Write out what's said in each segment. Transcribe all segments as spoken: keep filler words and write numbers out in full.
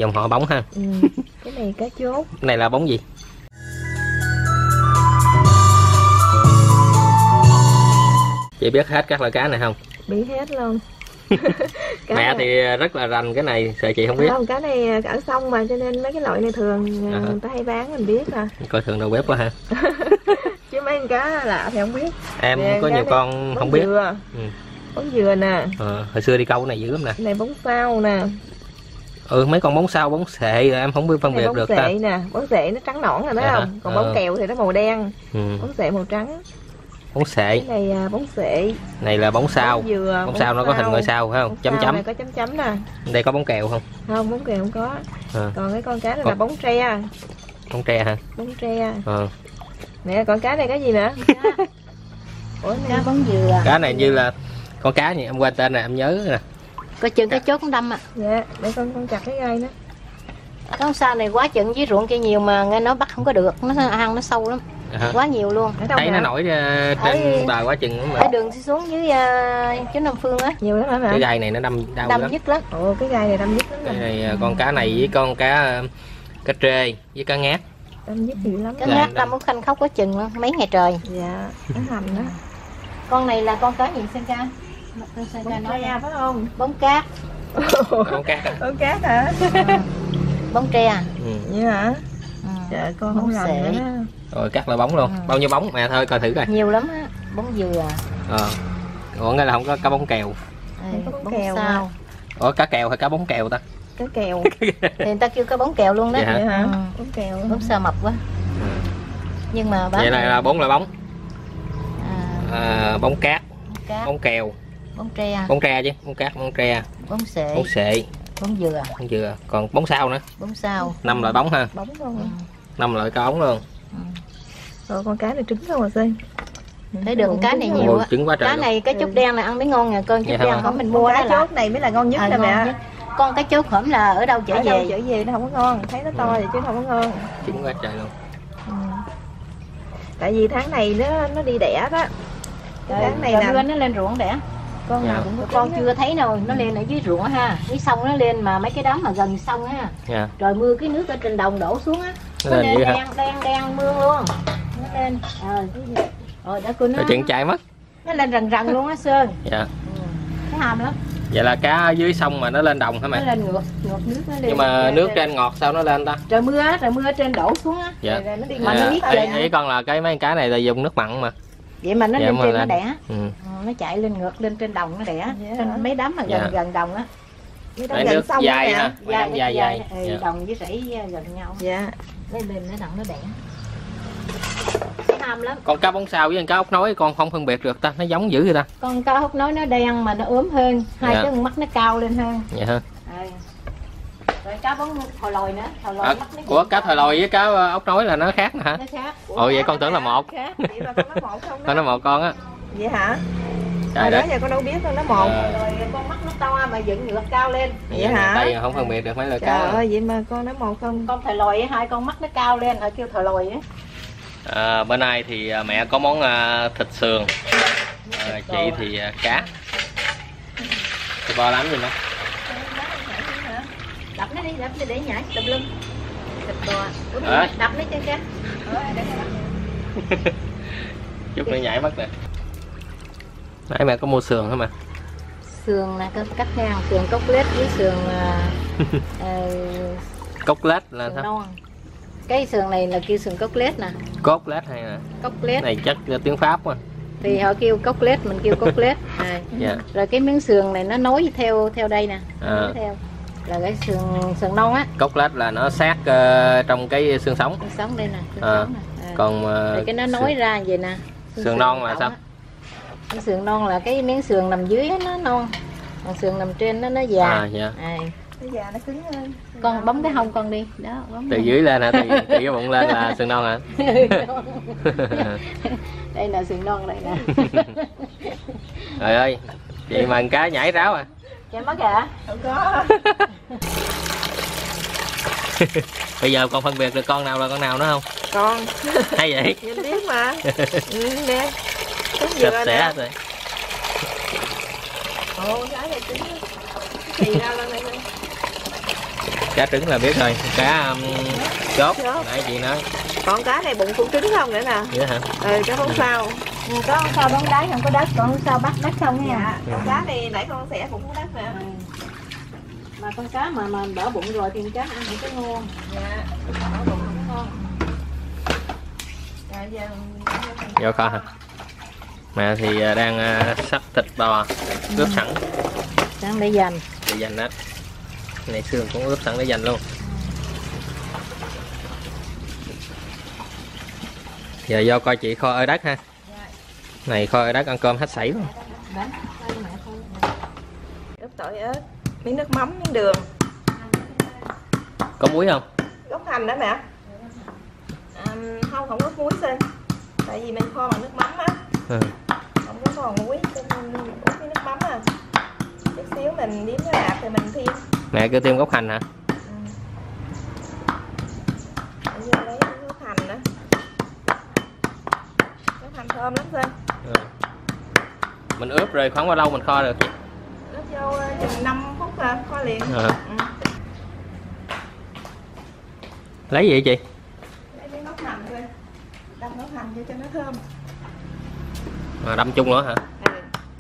Dòng họ bóng ha. Ừ. Cái này cá chốt. Cái này là bóng gì? Chị biết hết các loại cá này không? Biết hết luôn. Mẹ này... thì rất là rành cái này, sợ chị không biết. Không, cá này ở sông mà cho nên mấy cái loại này thường à. Người ta hay bán mình biết à. Coi thường đầu bếp quá ha. Chứ mấy con cá lạ thì không biết. Em Nè, có nhiều con không biết. Dừa. Ừ. Bóng dừa nè. À, hồi xưa đi câu này dữ lắm nè. Cái này bóng sao nè. Ừ, mấy con bóng sao, bóng sệ em không biết phân biệt được ta. Bóng sệ nè, bóng sệ nó trắng nõn rồi đó à, không? Còn à. Bóng kèo thì nó màu đen. Ừ. Bóng sệ màu trắng. Bóng sệ. Cái này à, bóng sệ. Này là bóng sao. Bóng dừa, bóng, bóng sao nó sao. có hình ngôi sao phải không? Bóng chấm chấm. Này có chấm chấm nè. Đây có bóng kèo không? Không, bóng kèo không có. À. Còn cái con cá này còn... là bóng tre. Bóng tre hả? Bóng tre. À. Nè, con cá này cái gì nữa? Ủa, cá bóng dừa. Cá này như là con cá gì em quên tên này em nhớ nè. Coi chừng cái chốt cũng đâm à. Dạ, để con con chặt cái gai nữa. Con sao này quá chừng với ruộng kia nhiều mà nghe nó bắt không có được, nó ăn nó sâu lắm. À. Quá nhiều luôn. Thấy nó nổi trên ở... bờ quá chừng mà. Ở đường xuống dưới uh, chỗ Nam Phương á. Nhiều lắm hả mẹ? Cái gai này nó đâm đau đâm lắm. dứt lắm. Ồ, cái gai này đâm dứt lắm. Cái này con cá này với con cá cá trê với cá ngát. Đâm dứt nhiều lắm. Cá ngát đâm một khanh khóc quá chừng luôn, mấy ngày trời. Dạ, nó hành đó. Con này là con cá gì Sơn Ca? Bóng tre phải không? Bóng cát. Bóng cát. Bóng cát hả? Bóng tre à? Ừ. Vậy hả? Ừ. Trời, con không rành nữa đó. Rồi cắt là bóng luôn. Ừ. Bao nhiêu bóng mẹ thôi coi thử coi. Nhiều lắm á. Bóng dừa. Ờ. Còn cái là không có cá bóng kèo. Không có bóng, bóng kèo sao? Ủa cá kèo hay cá bóng kèo ta? Cá kèo. Thì người ta kêu cá bóng kèo luôn đó. Vậy hả? Vậy hả? Ừ. Bóng kèo. Bóng sao mập quá. Ừ. Nhưng mà bán vậy này là bốn loại bóng. À, à, bóng cát, bóng cát, bóng kèo, bóng tre, bóng tre chứ, bóng cát, bóng tre, bóng sệ, bóng sệ, bóng dừa, bóng dừa, còn bóng sao nữa. Bóng sao. Năm loại bóng ha. Bóng luôn. Ừ. Năm loại cá bóng luôn. Ừ. Rồi con cá này trứng không à Sơn? Thấy được cá này nhiều á. Trứng quá trời. Cá luôn. này cái chốt đen là ăn mới ngon nè, con chốt đen không mình mua cá đó chốt này mới là ngon nhất à, nè mẹ. Con cá chốt hổm là ở đâu chở ở về? đâu chở về nó không có ngon, thấy nó to vậy chứ không có ngon. Trứng quá trời luôn. Ừ. Tại vì tháng này nó nó đi đẻ đó. Cái tháng này là nó lên ruộng đẻ. Con nào cũng có con chưa thấy đâu, nó lên ở dưới ruộng ha, dưới sông nó lên mà mấy cái đám mà gần sông ha. Yeah. Rồi mưa cái nước ở trên đồng đổ xuống á, nó, nó lên đen, đen đen đen mương luôn, nó lên. Ờ, rồi đã nó. Chuyện chạy mất. Nó lên rần rần luôn á Sơn. Dạ. Yeah. Ừ. Nó hàm lắm. Vậy là cá dưới sông mà nó lên đồng hả mẹ? Nó lên ngược, ngược nước nó lên. Nhưng mà lên, nước lên. Trên ngọt sao nó lên ta? Trời mưa á, trời mưa ở trên đổ xuống á. Dạ. Rồi nó đi mà dạ. Nó biết Ý, ý con là cái mấy cá này là dùng nước mặn mà. Vậy mà nó dạ, lên trên lên. Nó đẻ. Ừ. Ừ, nó chạy lên ngược lên trên đồng nó đẻ. Dạ. Trên mấy đám mà gần dạ. Gần đồng á. Mấy nước dài hả? Dài dài dài. Ừ, dạ. Đồng với rẫy gần nhau. Dạ. Lên lên nó đặng nó đẻ. Ham lắm. Con cá bóng sao với con cá ốc nói con không phân biệt được ta, nó giống dữ vậy ta. Con cá ốc nói nó đen mà nó ốm hơn, hai dạ. Cái mắt nó cao lên hơn. Vậy hả? À. Rồi cá bóng thòi lòi nữa, thòi lòi à, mắt nó của cá thòi lòi với cá ốc nói là nó khác nè hả? Nó khác. Ồ vậy con tưởng là một. Khác. Vậy là con nó một không đó. Con nó một con á. Vậy hả? Trời đó giờ con đâu biết con nó một. À. Rồi con mắt nó to mà dựng ngược cao lên. Vậy, vậy hả? Đây không phân biệt được mấy loại cá. Trời ơi vậy mà con nó một không. Con thòi lòi hai con mắt nó cao lên, họ kêu thòi lòi á. À, bữa nay thì mẹ có món uh, thịt sườn, à, chị thì uh, cá. Thì bo lắm gì nữa. Đập nó đi, đập nó để nhảy đập lưng. Thịt bò. À. Đập nó chơi cá. Chút nó nhảy mất rồi. Nãy mẹ có mua sườn hả mà? Sườn là cắt ngang, sườn cốt lết với sườn uh, uh, cốt lết là sườn sao? Non. Cái sườn này là kêu sườn cốt lết nè. Cốt lết hay là? Cốt lết. Này chắc tiếng Pháp quá. Thì họ kêu cốt lết, mình kêu cốt lết. À. Yeah. Rồi cái miếng sườn này nó nối theo theo đây nè. À. Nối theo. Là cái sườn sườn non á. Cốt lết là nó sát uh, trong cái xương sống. Xương sống đây nè. À. Nè. À. Còn uh, rồi cái nó nối sườn... ra vậy nè. Sườn, sườn non là sao? Á. Cái sườn non là cái miếng sườn nằm dưới nó non, còn sườn nằm trên nó nó già. À, yeah. À. Nó già nó cứng hơn. Con bấm cái hông con đi, đó. Bấm từ dưới lên hả? Từ, từ cái bụng lên là sườn non hả? Đây là sườn non đây nè. Trời ơi, chị mà cá nhảy ráo à? Chị mất kìa? Không có. Bây giờ con phân biệt được con nào là con nào nữa không? Con. Hay vậy? Nhìn biết mà. Ừ, nè. Sạch sẽ rồi. Ồ, cái này chính. Thì ra lên đây. Cá trứng là biết rồi, cá um, chốt, nãy chị nói. Còn cá này bụng cũng trứng không nữa nè. Vậy hả? Ừ, cá không sao. Ừ, có con sao đóng đáy không có đất, còn sao bắt đất không nha. Dạ, con cá này nãy con xẻ cũng có đất nè. Ừ. Mà con cá mà mà đỡ bụng rồi thì cá ăn không có ngon. Dạ, đỡ bụng không có ngon. Dạ, giờ... Vô kho hả? Mẹ thì đang sắp thịt bò ướp sẵn. Đang để dành. Để dành đó. Này xương cũng ướp sẵn để dành luôn. Giờ vô coi chị kho ơi đất ha. Này kho ơi đất ăn cơm hết sảy luôn. Ướp tỏi ớt, miếng nước mắm, miếng đường. Có muối không? Gốc hành đó mẹ. À, không, không có muối xin. Tại vì mình kho bằng nước mắm á. Ừ. Không có còn muối, cho nên uống cái nước mắm à. Chút xíu mình nếm nó đạt thì mình thêm. Mẹ cứ thêm gốc hành hả? Ừ. Giờ lấy gốc hành nữa. Gốc hành thơm lắm Sinh. Ừ. Mình ướp rồi khoảng bao lâu mình kho được chị? Ướp vô chừng năm phút à, kho liền. Ừ. Ừ. Lấy gì vậy chị? Lấy miếng gốc hành thôi. Đâm gốc hành cho cho nó thơm. À, đâm chung nữa hả? Ừ.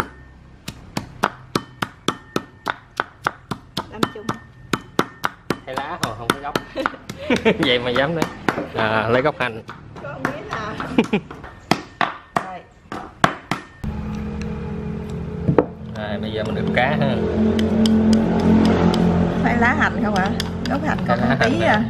Đâm chung. Hay lá còn không có gốc. Vậy mà dám đấy. À, lấy gốc hành. Có không biết à. Rồi. À, bây giờ mình ướp cá ha. Phải lá hành không ạ? À? Gốc hành còn một tí à.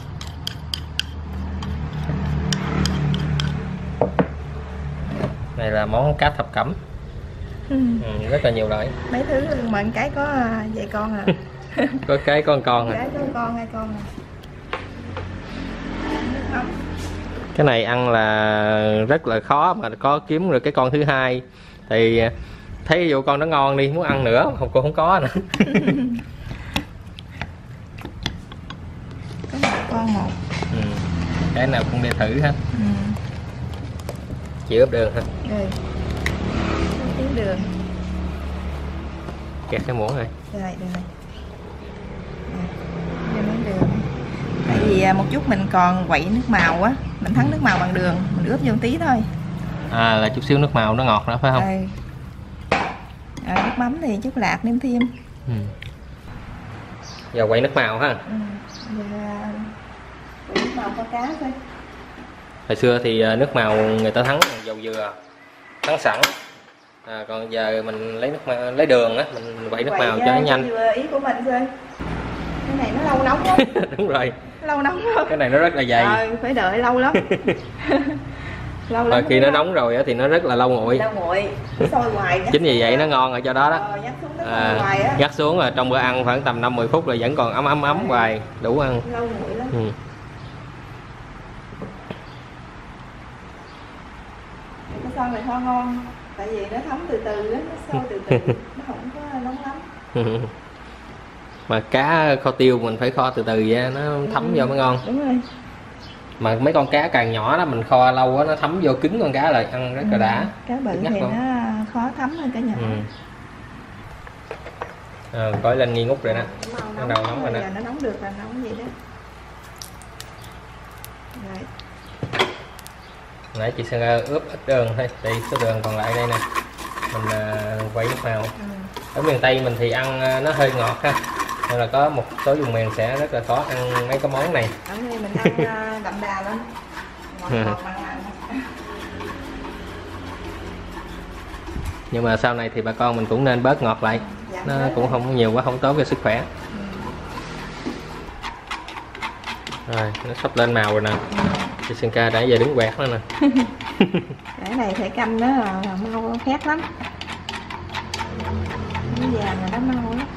Này là món cá thập cẩm. Ừ. Ừ, rất là nhiều loại. Mấy thứ mà cái có vậy con à. Có cái con con à. Cái có con hai con à. Cái này ăn là rất là khó mà có kiếm được cái con thứ hai. Thì thấy vụ con nó ngon đi muốn ăn nữa không cô không có nữa. Có một con một. Ừ. Cái nào cũng để thử ha. Ừ. Chị ướp đường ha. Ừ. Tiếng đường. Kẹt cái muỗng rồi. Rồi, được rồi. Cho miếng đường. Tại vì một chút mình còn quậy nước màu á, mình thắng nước màu bằng đường, mình ướp vô một tí thôi. À là chút xíu nước màu nó ngọt nữa phải không? Ừ. Rồi nước mắm thì chút lạc nêm thêm. Ừ. Giờ quậy nước màu ha. Ừ. Giờ quậy nước màu có cá thôi. Hồi xưa thì nước màu người ta thắng dầu dừa thắng sẵn. À, còn giờ mình lấy nước màu, lấy đường á, mình quậy nước quậy màu cho nó nhanh. Ý của mình thôi. Cái này nó lâu nóng lắm. Đúng rồi. Lâu nóng lắm. Cái này nó rất là dày. Ờ, phải đợi lâu lắm. Lâu lắm. Rồi khi nó nóng rồi á thì nó rất là lâu nguội. Lâu nguội. Sôi hoài. Chính vì vậy nó ngon ở chỗ đó đó. Ờ, nhắc xuống nó à, hoài á. Nhắc xuống là trong bữa ăn khoảng tầm năm mười phút là vẫn còn ấm ấm ấm hoài, đủ ăn. Lâu nguội lắm. Ừ. Cái son này kho ngon. Tại vì nó thấm từ từ á, nó sôi từ từ, nó không có nóng lắm. Mà cá kho tiêu mình phải kho từ từ vậy nó thấm ừ, vô mới ngon. Đúng rồi. Mà mấy con cá càng nhỏ đó mình kho lâu á nó thấm vô cứng con cá lại ăn rất là đã. Cá bự thì luôn. Nó khó thấm hơn cá nhỏ. Ừ. À, gói lên nghi ngút rồi đó. Nó đầu nóng rồi đó. Nó nóng được là nóng vậy đó. Rồi. Nãy chị sẽ ướp ít đường thôi, thì số đường còn lại đây nè mình uh, quay nước màu. Ừ. Ở miền Tây mình thì ăn uh, nó hơi ngọt ha, nên là có một số vùng miền sẽ rất là khó ăn mấy cái món này. Ở đây mình ăn uh, đậm đà lắm, ngọt ngọt mặn mặn. Nhưng mà sau này thì bà con mình cũng nên bớt ngọt lại, dạ, nó cũng rồi. Không nhiều quá không tốt cho sức khỏe. Ừ. Rồi nó sắp lên màu rồi nè. Ừ. Chị Sơn Ca đã giờ đứng quẹt nữa nè. Cái này phải canh nó là, là mau khét lắm. Nó vàng là nó mau lắm.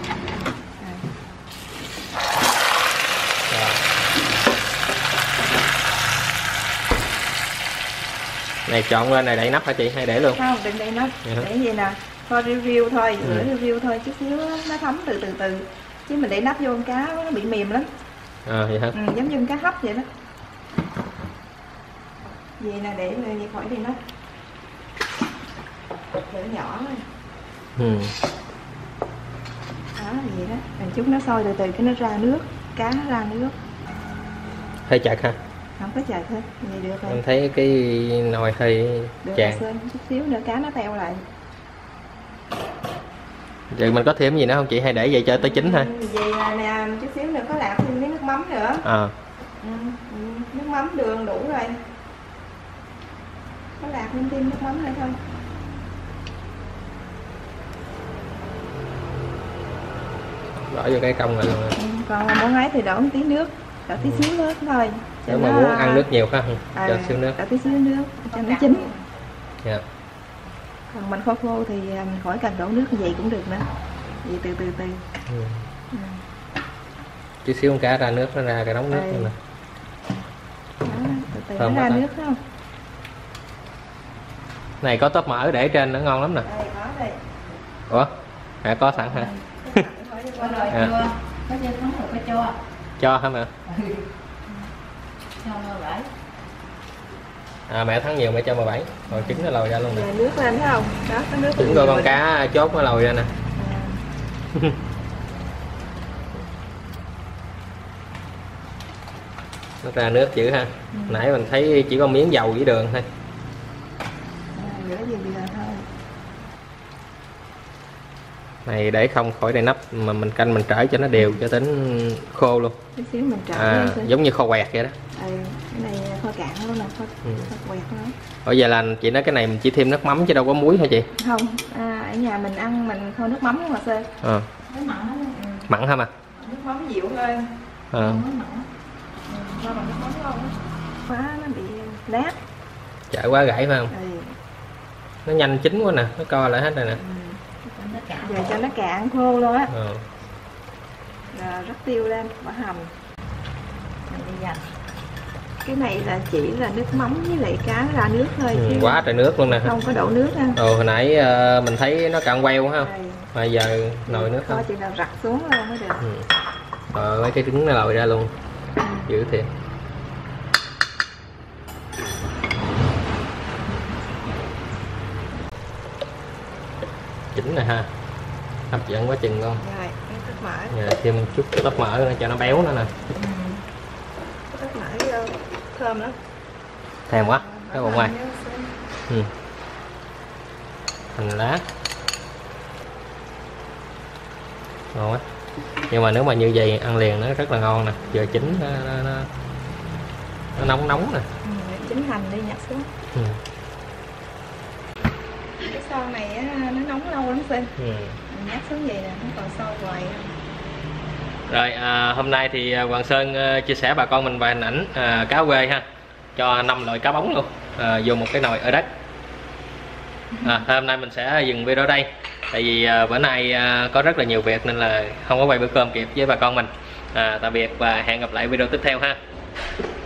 Này chọn lên này đậy nắp hả chị hay để luôn? Không, đừng đậy nắp. Dạ. Để gì nè, coi review thôi, rửa ừ. review thôi chút xíu nó thấm từ từ từ. Chứ mình để nắp vô con cá nó bị mềm lắm. À vậy hả? Ừ, giống như cá hấp vậy đó. Vậy nè, để vậy khỏi đi nó. Để nhỏ thôi. Ừ. vậy đó, mình chút nó sôi từ từ cái nó ra nước, cá nó ra nước. Hơi chặt ha? Không có chặt hết, vậy được rồi. Em thấy cái nồi hơi chàn. Chút xíu nữa cá nó teo lại. Vậy mình có thêm gì nữa không chị, hay để vậy cho tới chín thôi? Vậy là nè, chút xíu nữa có lạc thêm miếng nước mắm nữa. À. Ừ, nước mắm đường đủ rồi. Có lạc thêm thêm nước mắm nữa thôi. Bỏ vô cái công này luôn. Ừ, còn mà muốn ấy thì đổ một tí nước, đổ tí xíu nước thôi. Nếu mà muốn ăn nước nhiều phải không? À, cho xíu nước. Đổ tí xíu nước cho nó chín. Dạ. Còn mình kho khô thì mình khỏi cần đổ nước như vậy cũng được nữa. Vậy từ từ từ. Ừ. Ừ. Chút xíu con cá ra nước, nó ra cái đống nước luôn nè. Đó, từ từ nó ra nước phải không? Này có tóp mỡ để trên nữa ngon lắm nè. Đây, có đây. Ủa? À, có sẵn hả? Có rồi à. chưa? Có trên nóng rồi có cho. Cho hả mẹ? Cho mơ bảy. À mẹ thắng nhiều mẹ cho mười bảy. Rồi trứng nó lòi ra luôn nè. Nước lên thấy không? Đó, có nước. Trứng coi con cá chốt nó lòi ra nè. À. Nó ra nước dữ ha. Ừ. Nãy mình thấy chỉ có miếng dầu với đường thôi. À, gì bây giờ thôi. Này để không khỏi đầy nắp mà mình canh mình trễ cho nó đều cho đến khô luôn. Tí xíu mình trễ à, giống như kho quẹt vậy đó. Ừ, cái này kho cạn luôn nè, kho, ừ. kho quẹt nữa. Ở giờ là chị nói cái này mình chỉ thêm nước mắm chứ đâu có muối hả chị? Không, à, ở nhà mình ăn mình kho nước mắm mà Sơn. À. Nước mặn đó. Ừ. Mặn hả mà? Nước mắm dịu hơn. À. Nước mặn. Ừ, cho bằng nước mắm ngon đó. Quá nó bị nát. Chảy quá gãy phải không? Ừ. Nó nhanh chín quá nè, nó co lại hết rồi nè. Ừ. Giờ cho nó cạn khô luôn á. Ừ. Rồi rắc tiêu lên, bỏ hành. Mình đi dành. Cái này là chỉ là nước mắm với lại cá ra nước thôi. Ừ, quá trời nước luôn nè. Không có đổ nước ha. Ừ, hồi nãy uh, mình thấy nó cạn queo ha. Mà giờ nồi nước thôi. Chỉ là rắc xuống luôn mới được. Ừ. Rồi mấy cái trứng nó lòi ra luôn. Ừ. Dữ thiệt. Chỉnh nè ha, hấp dẫn quá chừng luôn. Rồi, tóp mỡ. Rồi, thêm một chút tóp mỡ nữa cho nó béo nữa nè. Ừ. Tóp mỡ thơm lắm. Thèm quá, cái bụng ngoài. Ừ. Hành lá. Ngon quá. Nhưng mà nếu mà như vậy ăn liền nó rất là ngon nè. Giờ chín nó, nó, nó, nó nóng nóng nè. Ừ, chín hành đi nhặt xuống. Ừ. Cái son này á, nó nóng lâu lắm Sinh. Ừ. Mình nhắc xuống vậy nè, nó còn sôi hoài. Rồi à, hôm nay thì Hoàng Sơn uh, chia sẻ bà con mình vài hình ảnh uh, cá quê ha, cho năm loại cá bóng luôn uh, vô một cái nồi ở đất. À, hôm nay mình sẽ dừng video đây, tại vì uh, bữa nay uh, có rất là nhiều việc nên là không có quay bữa cơm kịp với bà con mình. À, tạm biệt và hẹn gặp lại video tiếp theo ha.